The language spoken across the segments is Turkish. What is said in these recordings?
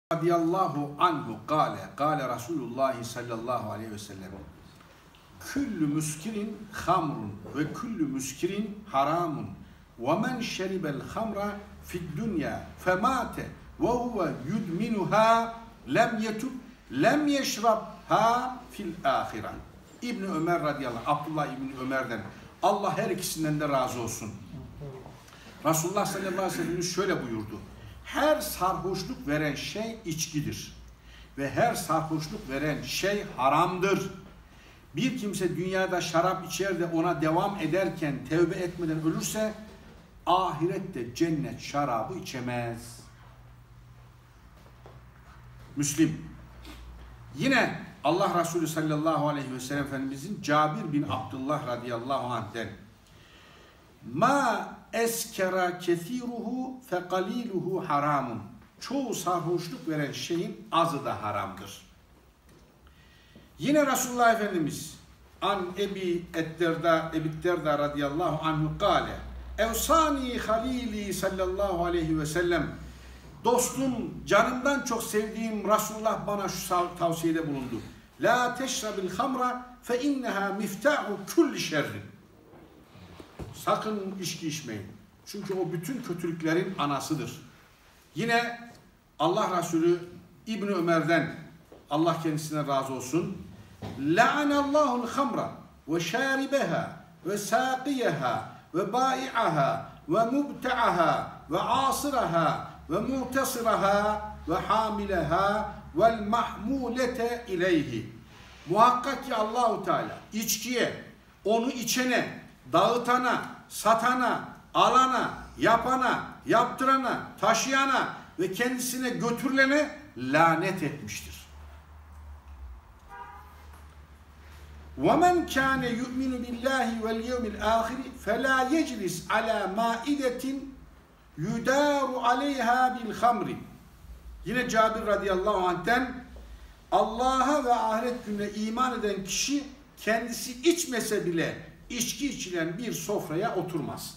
radıyallahu anhu kâle Resulullah sallallahu aleyhi ve sellem küllü müskirin hamrun ve küllü müskirin haramun ve men şeribel hamra fid dünya femâte ve huve yudminuha lem yetub lem yeşrabha fil ahire. İbni Ömer radıyallahu anh, Abdullah İbni Ömer'den, Allah her ikisinden de razı olsun. Resulullah sallallahu aleyhi ve sellem şöyle buyurdu: her sarhoşluk veren şey içkidir ve her sarhoşluk veren şey haramdır. Bir kimse dünyada şarap içer de ona devam ederken tevbe etmeden ölürse ahirette cennet şarabı içemez. Müslim. Yine Allah Resulü sallallahu aleyhi ve sellem Efendimizin Cabir bin Abdullah radıyallahu anh'den ma eskera kethiruhu fe kaliluhu haramun. Çoğu sarhoşluk veren şeyin azı da haramdır. Yine Resulullah Efendimiz an Ebi Derda radıyallahu anhu kâle evsani halili sallallahu aleyhi ve sellem, dostum, canımdan çok sevdiğim Resulullah bana şu tavsiyede bulundu. La teşrabil hamra fe inneha miftahu kulli şerrin. Sakın içki içmeyin. Çünkü o bütün kötülüklerin anasıdır. Yine Allah Resulü İbni Ömer'den, Allah kendisine razı olsun, la'anallahul hamra ve şaribeha ve saqiyeha ve bai'aha ve mubta'aha ve asiraha ve mu'tasiraha ve hamileha vel mahmulete ileyhi. Muhakkak ki Allahu Teala içkiye, onu içene, dağıtana, satana, alana, yapana, yaptırana, taşıyana ve kendisine götürülene lanet etmiştir. وَمَنْ كَانَ يُؤْمِنُ بِاللّٰهِ وَالْيَوْمِ الْآخِرِ فَلَا يَجْلِسْ عَلَى مَائِدَةٍ يُدَارُ عَلَيْهَا بِالْخَمْرِ. Yine Cabir radıyallahu anh'ten, Allah'a ve ahiret gününe iman eden kişi kendisi içmese bile içki içilen bir sofraya oturmaz.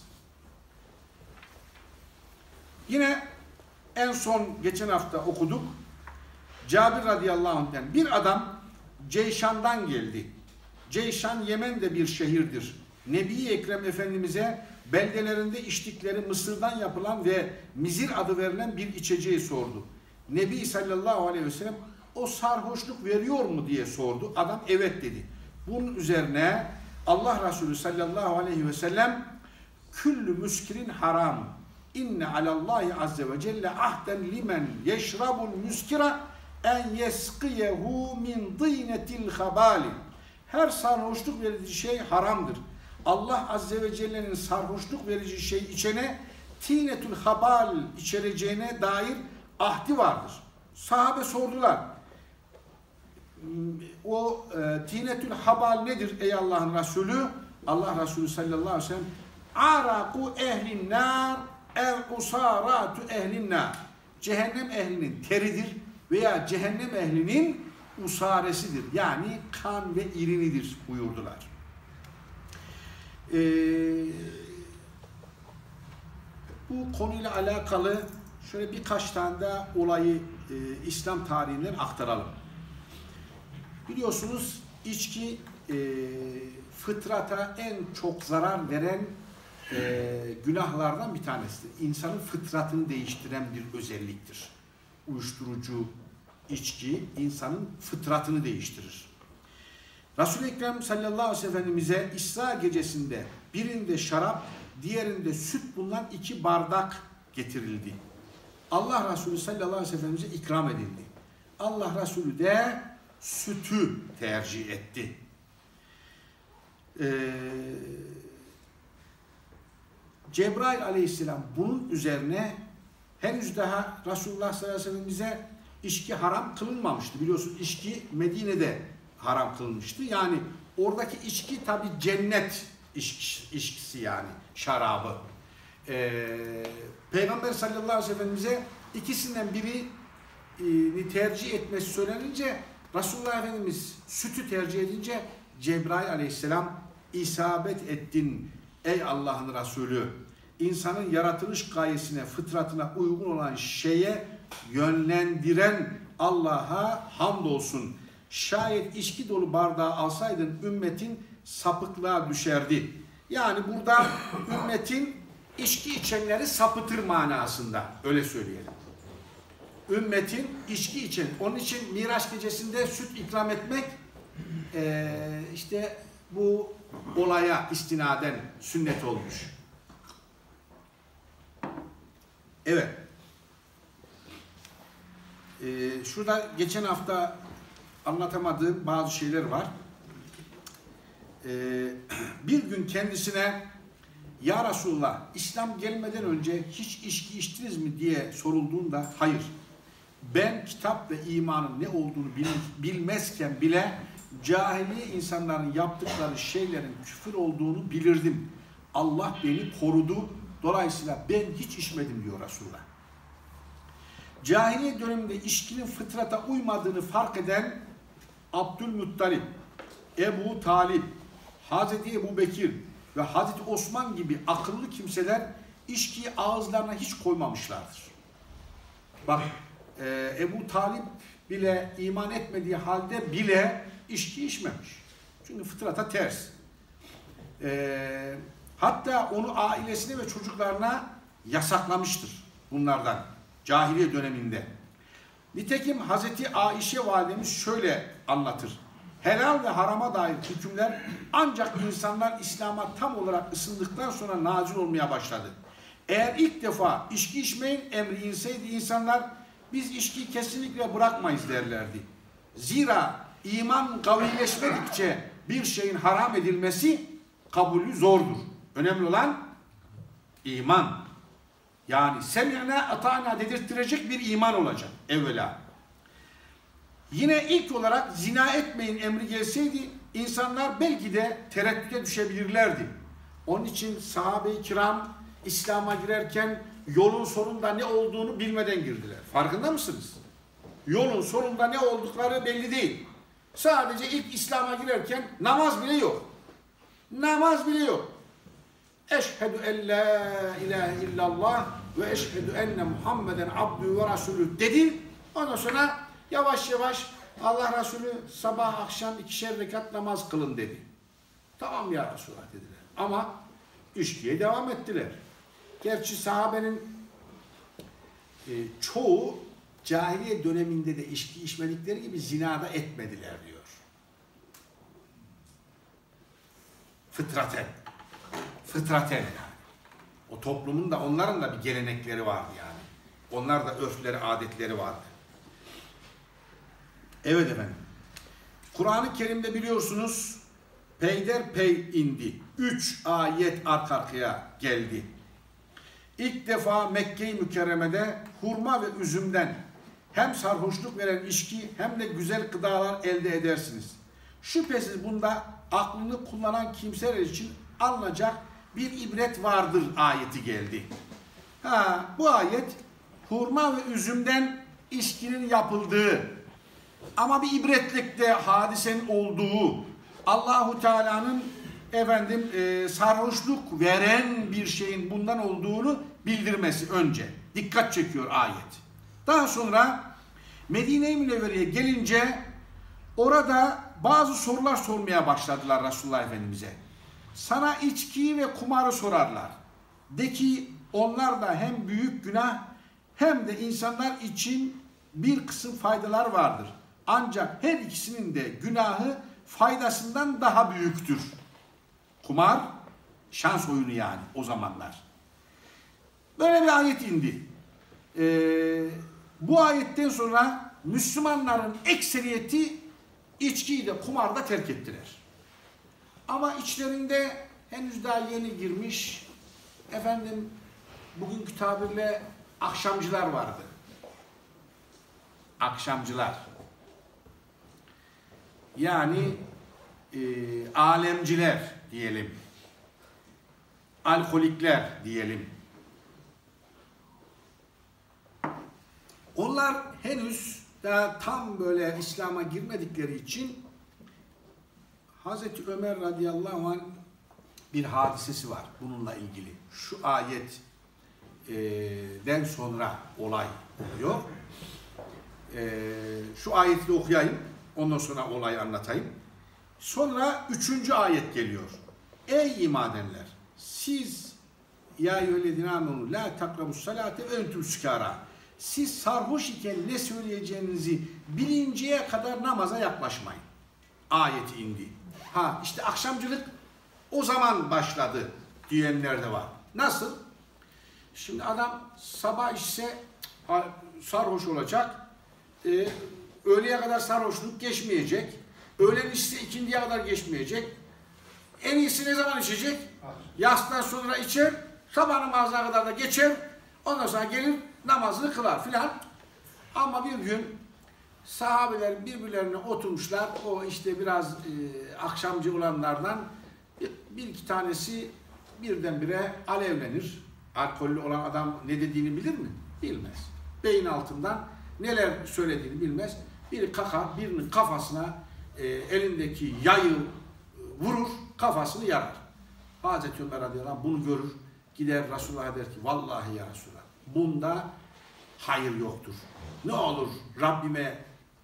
Yine en son geçen hafta okuduk. Cabir radıyallahu anh'ten bir adam Ceyşan'dan geldi. Ceyşan Yemen'de bir şehirdir. Nebi-i Ekrem Efendimiz'e beldelerinde içtikleri mısırdan yapılan ve mizir adı verilen bir içeceği sordu. Nebi sallallahu aleyhi ve sellem o sarhoşluk veriyor mu diye sordu. Adam evet dedi. Bunun üzerine Allah Resulü sallallahu aleyhi ve sellem küllü müskirin haram. İnne alallahi azze ve celle ahden limen yeşrabul müskira en yeskiyehu min dînetil habali. Her sarhoşluk verici şey haramdır. Allah azze ve celle'nin sarhoşluk verici şey içene tinetül habal içereceğine dair ahdi vardır. Sahabe sordular. O tinetül habal nedir ey Allah'ın Resulü? Allah Resulü sallallahu aleyhi ve sellem araku ehlin nar ev usaratu ehlin nar. Cehennem ehlinin teridir veya cehennem ehlinin usaresidir. Yani kan ve irinidir buyurdular. Bu konuyla alakalı şöyle birkaç tane de olayı İslam tarihinden aktaralım. Biliyorsunuz içki fıtrata en çok zarar veren günahlardan bir tanesidir. İnsanın fıtratını değiştiren bir özelliktir. Uyuşturucu, içki insanın fıtratını değiştirir. Resul-i Ekrem sallallahu aleyhi ve sellem Efendimiz'e İsra gecesinde birinde şarap, diğerinde süt bulunan 2 bardak getirildi. Allah Resulü sallallahu aleyhi ve sellem Efendimiz'e ikram edildi. Allah Resulü de sütü tercih etti. Cebrail aleyhisselam bunun üzerine henüz daha Resulullah sallallahu aleyhi ve sellem'imize içki haram kılınmamıştı. Biliyorsunuz içki Medine'de haram kılınmıştı. Yani oradaki içki tabi cennet içkisi, yani şarabı. Peygamber sallallahu aleyhi ve sellem'imize ikisinden birini tercih etmesi söylenince Resulullah Efendimiz sütü tercih edince Cebrail aleyhisselam isabet ettin ey Allah'ın Resulü. İnsanın yaratılış gayesine, fıtratına uygun olan şeye yönlendiren Allah'a hamdolsun. Şayet içki dolu bardağı alsaydın ümmetin sapıklığa düşerdi. Yani burada ümmetin içki içenleri sapıtır manasında. Öyle söyleyelim. Ümmetin içki içen. Onun için Miraç gecesinde süt ikram etmek işte bu olaya istinaden sünnet olmuş. Evet. Şurada geçen hafta anlatamadığım bazı şeyler var. Bir gün kendisine "Ya Resulullah, İslam gelmeden önce hiç içki içtiniz mi?" diye sorulduğunda hayır. Ben kitap ve imanın ne olduğunu bilmezken bile cahiliye insanların yaptıkları şeylerin küfür olduğunu bilirdim. Allah beni korudu. Dolayısıyla ben hiç içmedim diyor Resulullah. Cahiliye döneminde içkinin fıtrata uymadığını fark eden Abdülmuttalip, Ebu Talip, Hazreti Ebu Bekir ve Hazreti Osman gibi akıllı kimseler içkiyi ağızlarına hiç koymamışlardır. Bak, Ebu Talip bile iman etmediği halde bile içki içmemiş. Çünkü fıtrata ters. Hatta onu ailesine ve çocuklarına yasaklamıştır bunlardan cahiliye döneminde. Nitekim Hazreti Ayşe validemiz şöyle anlatır. Helal ve harama dair hükümler ancak insanlar İslam'a tam olarak ısındıktan sonra nazil olmaya başladı. Eğer ilk defa içki içmeyin emri inseydi insanlar biz içkiyi kesinlikle bırakmayız derlerdi. Zira iman kavileşmedikçe bir şeyin haram edilmesi kabulü zordur. Önemli olan iman. Yani semi'na ata'na dedirttirecek bir iman olacak evvela. Yine ilk olarak zina etmeyin emri gelseydi insanlar belki de tereddüte düşebilirlerdi. Onun için sahabe-i kiram İslam'a girerken yolun sonunda ne olduğunu bilmeden girdiler. Farkında mısınız? Yolun sonunda ne oldukları belli değil. Sadece ilk İslam'a girerken namaz bile yok. Namaz bile yok. Eşhedü en la ilahe illallah ve eşhedü enne Muhammeden abdü ve rasulü dedi. Ondan sonra yavaş yavaş Allah Resulü sabah akşam 2'şer rekat namaz kılın dedi. Tamam ya Resulullah dediler. Ama içkiye devam ettiler. Gerçi sahabenin çoğu cahiliye döneminde de içki içmedikleri gibi zinada etmediler diyor. Fıtraten. Fıtraten yani. O toplumun da onların da bir gelenekleri vardı yani. Onlar da örfleri, adetleri vardı. Evet efendim. Kur'an-ı Kerim'de biliyorsunuz peyderpey indi. 3 ayet arka arkaya geldi. İlk defa Mekke-i Mükerreme'de hurma ve üzümden hem sarhoşluk veren içki hem de güzel gıdalar elde edersiniz. Şüphesiz bunda aklını kullanan kimseler için alınacak bir ibret vardır ayeti geldi. Bu ayet hurma ve üzümden içkinin yapıldığı ama bir ibretlikte hadisenin olduğu, Allahu Teala'nın sarhoşluk veren bir şeyin bundan olduğunu bildirmesi önce. Dikkat çekiyor ayet. Daha sonra Medine-i Münevvere'ye gelince orada bazı sorular sormaya başladılar Resulullah Efendimiz'e. Sana içkiyi ve kumarı sorarlar. De ki onlar da hem büyük günah hem de insanlar için bir kısım faydalar vardır. Ancak her ikisinin de günahı faydasından daha büyüktür. Kumar, şans oyunu yani o zamanlar. Böyle bir ayet indi. Bu ayetten sonra Müslümanların ekseriyeti içkiyi de kumarı da terk ettiler. Ama içlerinde henüz daha yeni girmiş, bugünkü tabirle akşamcılar vardı. Akşamcılar. Yani alemciler diyelim. Alkolikler diyelim. Onlar henüz daha tam böyle İslam'a girmedikleri için Hazreti Ömer radıyallahu anh bir hadisesi var bununla ilgili. Şu ayet den sonra olay oluyor. Şu ayeti de okuyayım. Ondan sonra olayı anlatayım. Sonra 3. ayet geliyor. Ey iman edenler! Siz ya eyyühellezine amenu la takrabus salate ve entüm sükara. Siz sarhoş iken ne söyleyeceğinizi bilinceye kadar namaza yaklaşmayın. Ayeti indi. Ha işte akşamcılık o zaman başladı diyenler de var. Nasıl? Şimdi adam sabah içse sarhoş olacak. Öğleye kadar sarhoşluk geçmeyecek. Öğlen içse ikindiye kadar geçmeyecek. En iyisi ne zaman içecek? Yastan sonra içer. Sabah namazına kadar da geçer. Ondan sonra gelir namazını kılar filan. Ama bir gün sahabeler birbirlerine oturmuşlar. O işte biraz akşamcı olanlardan bir iki tanesi birdenbire alevlenir. Alkollü olan adam ne dediğini bilir mi? Bilmez. Beyin altından neler söylediğini bilmez. Biri kalkar, birinin kafasına elindeki yayı vurur, kafasını yarar. Hazreti Ömer radıyallahu anh bunu görür. Gider Resulullah'a der ki vallahi ya Resulallah bunda hayır yoktur. Ne olur Rabbime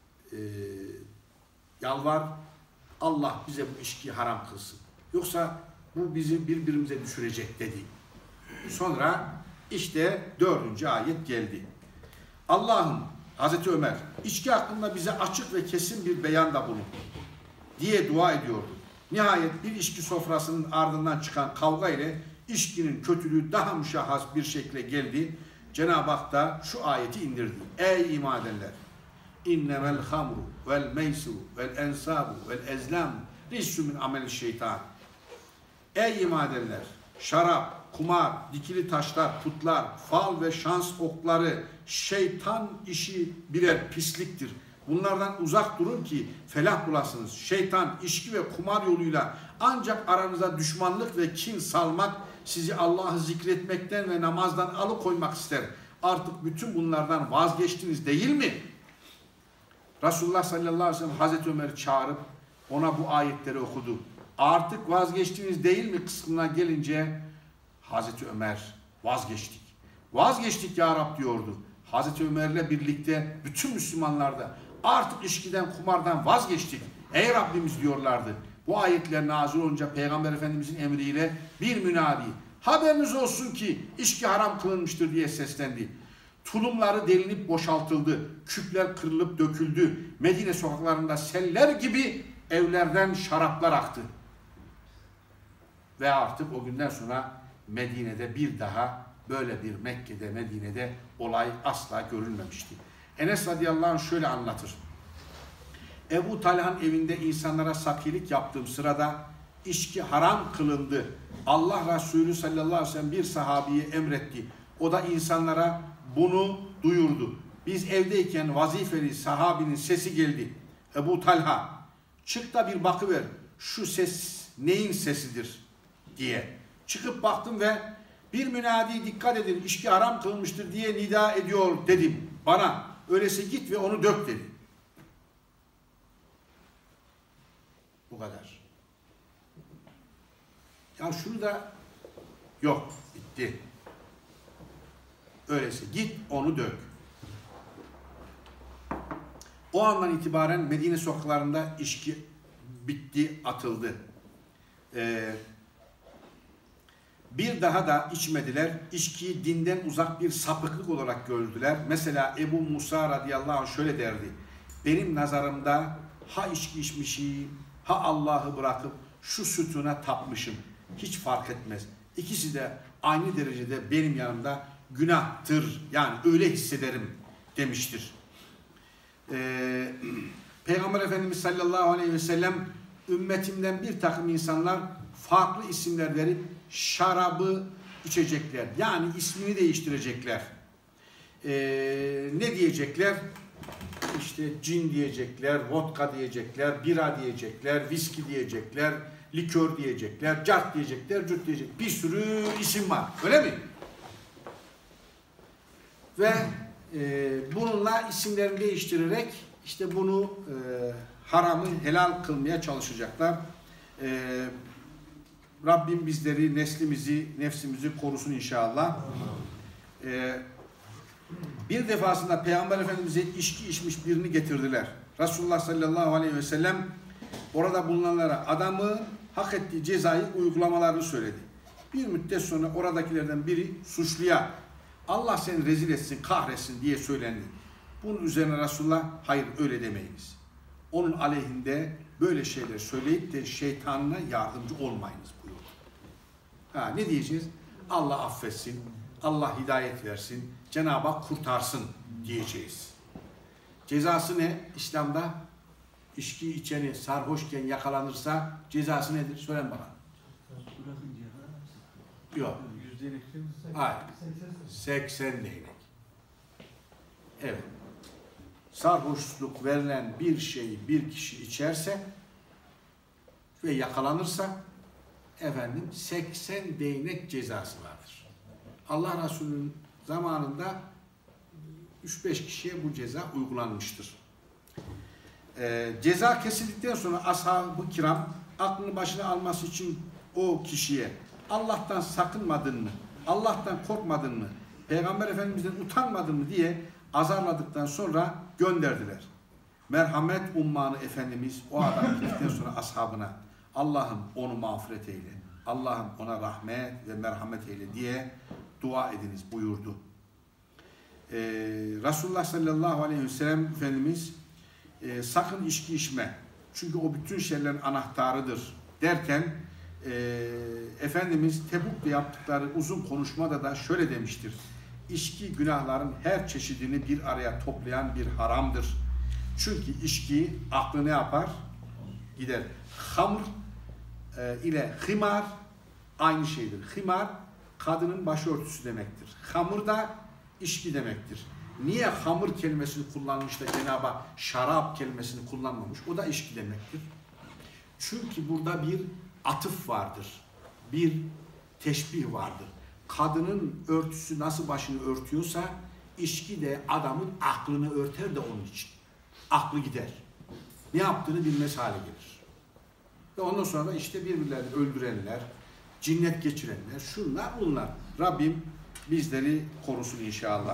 yalvar, Allah bize bu içkiyi haram kılsın. Yoksa bu bizi birbirimize düşürecek dedi. Sonra işte 4. ayet geldi. Allah'ım, Hazreti Ömer, içki hakkında bize açık ve kesin bir beyan da bulun diye dua ediyordu. Nihayet bir içki sofrasının ardından çıkan kavga ile içkinin kötülüğü daha müşahhas bir şekle geldi. Cenab-ı Hak da şu ayeti indirdi. Ey iman edenler! İnnemel hamru vel meysru vel ensabu vel ezlam rissü min amel şeytan. Ey iman edenler! Şarap, kumar, dikili taşlar, putlar, fal ve şans okları şeytan işi birer pisliktir. Bunlardan uzak durun ki felah bulasınız. Şeytan, içki ve kumar yoluyla ancak aranıza düşmanlık ve kin salmak, sizi Allah'ı zikretmekten ve namazdan alıkoymak ister. Artık bütün bunlardan vazgeçtiniz değil mi? Resulullah sallallahu aleyhi ve sellem Hazreti Ömer'i çağırıp ona bu ayetleri okudu. Artık vazgeçtiniz değil mi kısmına gelince Hazreti Ömer vazgeçtik. Vazgeçtik ya Rab diyordu. Hazreti Ömer'le birlikte bütün Müslümanlar da artık içkiden, kumardan vazgeçtik. Ey Rabbimiz diyorlardı. Bu ayetler nazil olunca Peygamber Efendimizin emriyle bir münadi, haberiniz olsun ki içki haram kılınmıştır diye seslendi. Tulumları delinip boşaltıldı. Küpler kırılıp döküldü. Medine sokaklarında seller gibi evlerden şaraplar aktı. Ve artık o günden sonra Medine'de bir daha böyle bir Mekke'de, Medine'de olay asla görülmemişti. Enes radıyallahu anh şöyle anlatır. Ebu Talha'nın evinde insanlara sakilik yaptığım sırada içki haram kılındı. Allah Resulü sallallahu aleyhi ve sellem bir sahabiye emretti. O da insanlara bunu duyurdu. Biz evdeyken vazifeli sahabinin sesi geldi. Ebu Talha, çık da bir bakıver. Şu ses neyin sesidir diye. Çıkıp baktım ve bir münadi dikkat edin içki haram kılınmıştır diye nida ediyor dedim. Bana öyleyse git ve onu dök dedi. Bu kadar. Ya şunu da yok bitti. Öyleyse git onu dök. O andan itibaren Medine sokaklarında içki bitti, atıldı. Bir daha da içmediler. İçkiyi dinden uzak bir sapıklık olarak gördüler. Mesela Ebu Musa radıyallahu anh şöyle derdi. Benim nazarımda ha içki içmişim, ha Allah'ı bırakıp şu sütuna tapmışım. Hiç fark etmez. İkisi de aynı derecede benim yanımda günahtır. Yani öyle hissederim demiştir. Peygamber Efendimiz sallallahu aleyhi ve sellem ümmetimden bir takım insanlar farklı isimler verip şarabı içecekler. Yani ismini değiştirecekler. Ne diyecekler? İşte cin diyecekler, vodka diyecekler, bira diyecekler, viski diyecekler, likör diyecekler, cart diyecekler, cürt diyecekler. Bir sürü isim var. Öyle mi? Ve bununla isimlerini değiştirerek işte bunu haramı helal kılmaya çalışacaklar. Rabbim bizleri, neslimizi, nefsimizi korusun inşallah. Bir defasında Peygamber Efendimiz'e içki içmiş birini getirdiler. Resulullah sallallahu aleyhi ve sellem orada bulunanlara adamı hak ettiği cezayı uygulamalarını söyledi. Bir müddet sonra oradakilerden biri suçluya Allah seni rezil etsin, kahretsin diye söylendi. Bunun üzerine Resulullah hayır öyle demeyiniz. Onun aleyhinde böyle şeyler söyleyip de şeytanına yardımcı olmayınız buyurdu. Ne diyeceğiz? Allah affetsin, Allah hidayet versin, Cenab-ı Hak kurtarsın diyeceğiz. Cezası ne? İslam'da içki içeni sarhoşken yakalanırsa cezası nedir? Söylen bana. Yok. Hayır. 80 değnek. Evet. Sarhoşluk verilen bir şeyi bir kişi içerse ve yakalanırsa 80 değnek cezası vardır. Allah Resulü'nün zamanında 3-5 kişiye bu ceza uygulanmıştır. Ceza kesildikten sonra ashab-ı kiram aklını başına alması için o kişiye Allah'tan sakınmadın mı, Allah'tan korkmadın mı, Peygamber Efendimiz'den utanmadın mı diye azarladıktan sonra gönderdiler. Merhamet ummanı Efendimiz o adam gittikten sonra ashabına Allah'ım onu mağfiret eyle, Allah'ım ona rahmet ve merhamet eyle diye dua ediniz buyurdu. Resulullah sallallahu aleyhi ve sellem Efendimiz sakın içki içme çünkü o bütün şeylerin anahtarıdır derken Efendimiz Tebuk'ta yaptıkları uzun konuşmada da şöyle demiştir. İçki günahların her çeşidini bir araya toplayan bir haramdır. Çünkü içki aklı ne yapar? Gider. Hamr ile himar aynı şeydir. Himar kadının başörtüsü demektir. Hamur da içki demektir. Niye hamur kelimesini kullanmış da Cenab-ı Hak şarap kelimesini kullanmamış? O da içki demektir. Çünkü burada bir atıf vardır. Bir teşbih vardır. Kadının örtüsü nasıl başını örtüyorsa içki de adamın aklını örter de onun için. Aklı gider. Ne yaptığını bilmez hale gelir. Ve ondan sonra da işte birbirlerini öldürenler, cinnet geçirenler, şunlar bunlar. Rabbim bizleri korusun inşallah.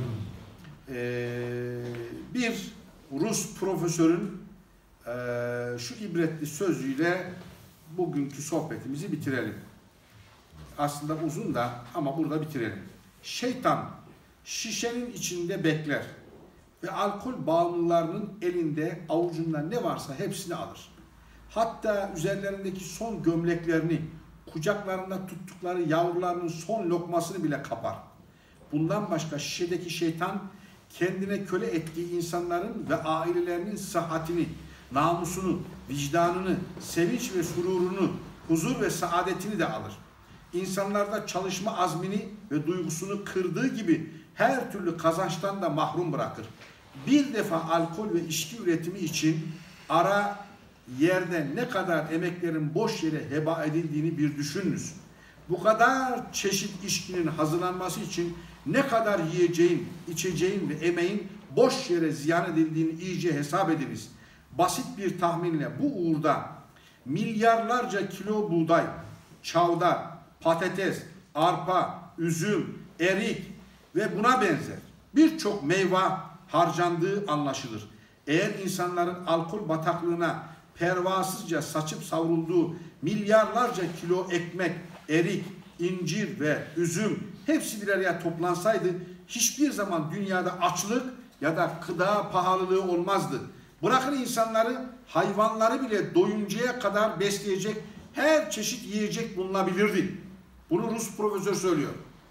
Bir Rus profesörün şu ibretli sözüyle bugünkü sohbetimizi bitirelim. Aslında uzun da ama burada bitirelim. Şeytan şişenin içinde bekler ve alkol bağımlılarının elinde avucunda ne varsa hepsini alır. Hatta üzerlerindeki son gömleklerini, kucaklarında tuttukları yavrularının son lokmasını bile kapar. Bundan başka şişedeki şeytan kendine köle ettiği insanların ve ailelerinin sıhhatini, namusunu, vicdanını, sevinç ve sururunu, huzur ve saadetini de alır. İnsanlarda çalışma azmini ve duygusunu kırdığı gibi her türlü kazançtan da mahrum bırakır. Bir defa alkol ve içki üretimi için ara yerde ne kadar emeklerin boş yere heba edildiğini bir düşününüz. Bu kadar çeşit içkinin hazırlanması için ne kadar yiyeceğin, içeceğin ve emeğin boş yere ziyan edildiğini iyice hesap ediniz. Basit bir tahminle bu uğurda milyarlarca kilo buğday, çavdar, patates, arpa, üzüm, erik ve buna benzer birçok meyve harcandığı anlaşılır. Eğer insanların alkol bataklığına pervasızca saçıp savrulduğu milyarlarca kilo ekmek, erik, incir ve üzüm hepsi bir araya toplansaydı hiçbir zaman dünyada açlık ya da gıda pahalılığı olmazdı. Bırakın insanları, hayvanları bile doyuncaya kadar besleyecek her çeşit yiyecek bulunabilirdi. Bunu Rus profesör söylüyor.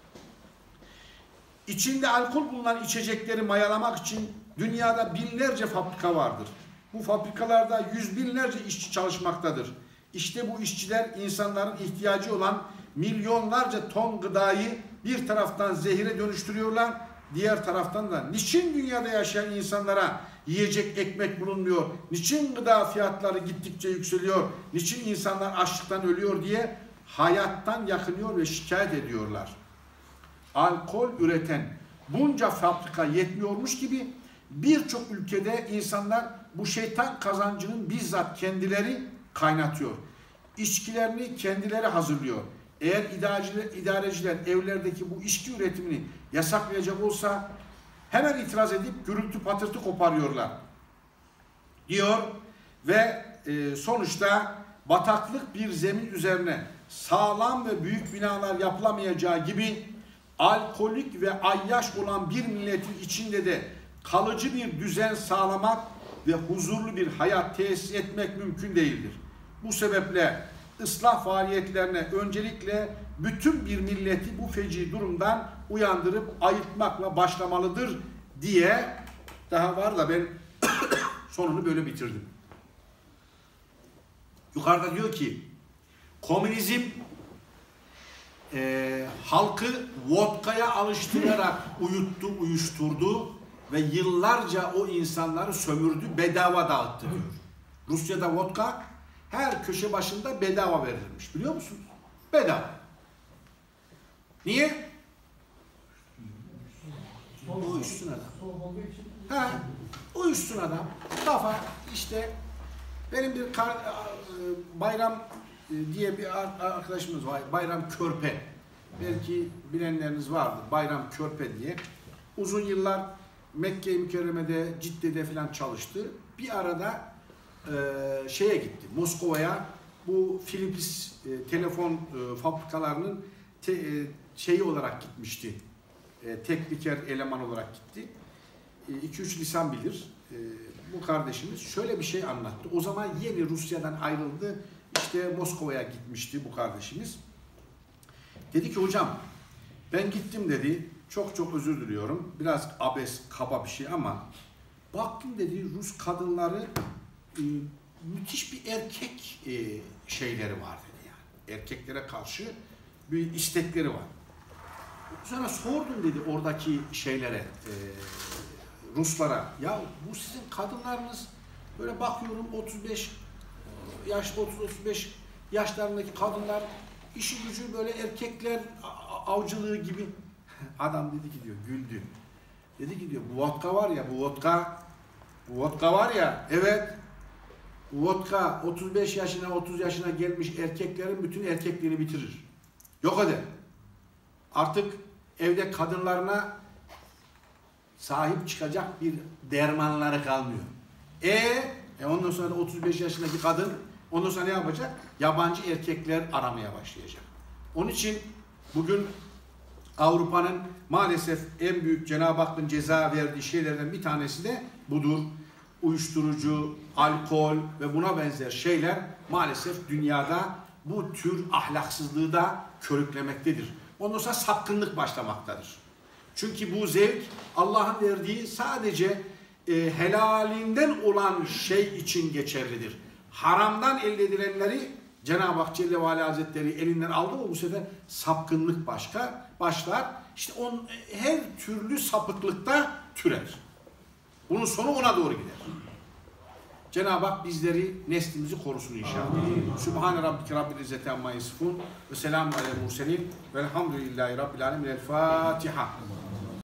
İçinde alkol bulunan içecekleri mayalamak için dünyada binlerce fabrika vardır. Bu fabrikalarda yüz binlerce işçi çalışmaktadır. İşte bu işçiler insanların ihtiyacı olan milyonlarca ton gıdayı bir taraftan zehire dönüştürüyorlar, diğer taraftan da niçin dünyada yaşayan insanlara yiyecek ekmek bulunmuyor, niçin gıda fiyatları gittikçe yükseliyor, niçin insanlar açlıktan ölüyor diye hayattan yakınıyor ve şikayet ediyorlar. Alkol üreten bunca fabrika yetmiyormuş gibi birçok ülkede insanlar bu şeytan kazancının bizzat kendileri kaynatıyor. İçkilerini kendileri hazırlıyor. Eğer idareciler evlerdeki bu içki üretimini yasaklayacak olsa hemen itiraz edip gürültü patırtı koparıyorlar diyor ve sonuçta bataklık bir zemin üzerine sağlam ve büyük binalar yapılamayacağı gibi alkolik ve ayyaş olan bir milletin içinde de kalıcı bir düzen sağlamak ve huzurlu bir hayat tesis etmek mümkün değildir. Bu sebeple ıslah faaliyetlerine öncelikle bütün bir milleti bu feci durumdan uyandırıp ayıltmakla başlamalıdır diye, daha var da ben sonunu böyle bitirdim. Yukarıda diyor ki komünizm halkı vodkaya alıştırarak uyuttu, uyuşturdu ve yıllarca o insanları sömürdü, bedava dağıttı diyor. Rusya'da vodka her köşe başında bedava verilmiş, biliyor musunuz? Bedava. Niye? Uyuşsun adam. Ha, uyuşsun adam. Kafa işte. Benim bir Bayram diye bir arkadaşımız var. Bayram Körpe. Belki bilenleriniz vardır. Bayram Körpe diye. Uzun yıllar Mekke-i Mükerreme'de, Cidde'de falan çalıştı. Bir arada şeye gitti. Moskova'ya, bu Philips telefon fabrikalarının şeyi olarak gitmişti. Tekniker eleman olarak gitti. 2-3 lisan bilir. Bu kardeşimiz şöyle bir şey anlattı. O zaman yeni Rusya'dan ayrıldı. İşte Moskova'ya gitmişti bu kardeşimiz. Dedi ki hocam ben gittim dedi. Çok özür diliyorum. Biraz abes, kaba bir şey ama baktım dedi Rus kadınları müthiş bir erkek şeyleri var dedi yani. Erkeklere karşı bir istekleri var. Sonra sordum dedi oradaki şeylere, Ruslara, ya bu sizin kadınlarınız, böyle bakıyorum 35 yaş, 30-35 yaşlarındaki kadınlar, işi gücü böyle erkekler avcılığı gibi. Adam dedi ki diyor, güldü. Dedi ki diyor, bu vodka var ya, bu vodka var ya, evet, bu vodka 35 yaşına, 30 yaşına gelmiş erkeklerin bütün erkekliğini bitirir. Yok eder. Artık evde kadınlarına sahip çıkacak bir dermanları kalmıyor. Ondan sonra 35 yaşındaki kadın ondan sonra ne yapacak? Yabancı erkekler aramaya başlayacak. Onun için bugün Avrupa'nın maalesef en büyük Cenab-ı Hakk'ın ceza verdiği şeylerden bir tanesi de budur. Uyuşturucu, alkol ve buna benzer şeyler maalesef dünyada bu tür ahlaksızlığı da körüklemektedir. Ondan sonra sapkınlık başlamaktadır. Çünkü bu zevk Allah'ın verdiği sadece helalinden olan şey için geçerlidir. Haramdan elde edilenleri Cenab-ı Hak Celle ve Ala Hazretleri elinden aldı mı bu sefer sapkınlık başlar. İşte her türlü sapıklıkta türer. Bunun sonu ona doğru gider. Cenab-ı Hak bizleri, neslimizi korusun inşallah. Sübhane Rabbike Rabbil İzzeti Amma Yasifun ve selamun aleyhi murselin velhamdülillahi Rabbil Alemin. El Fatiha.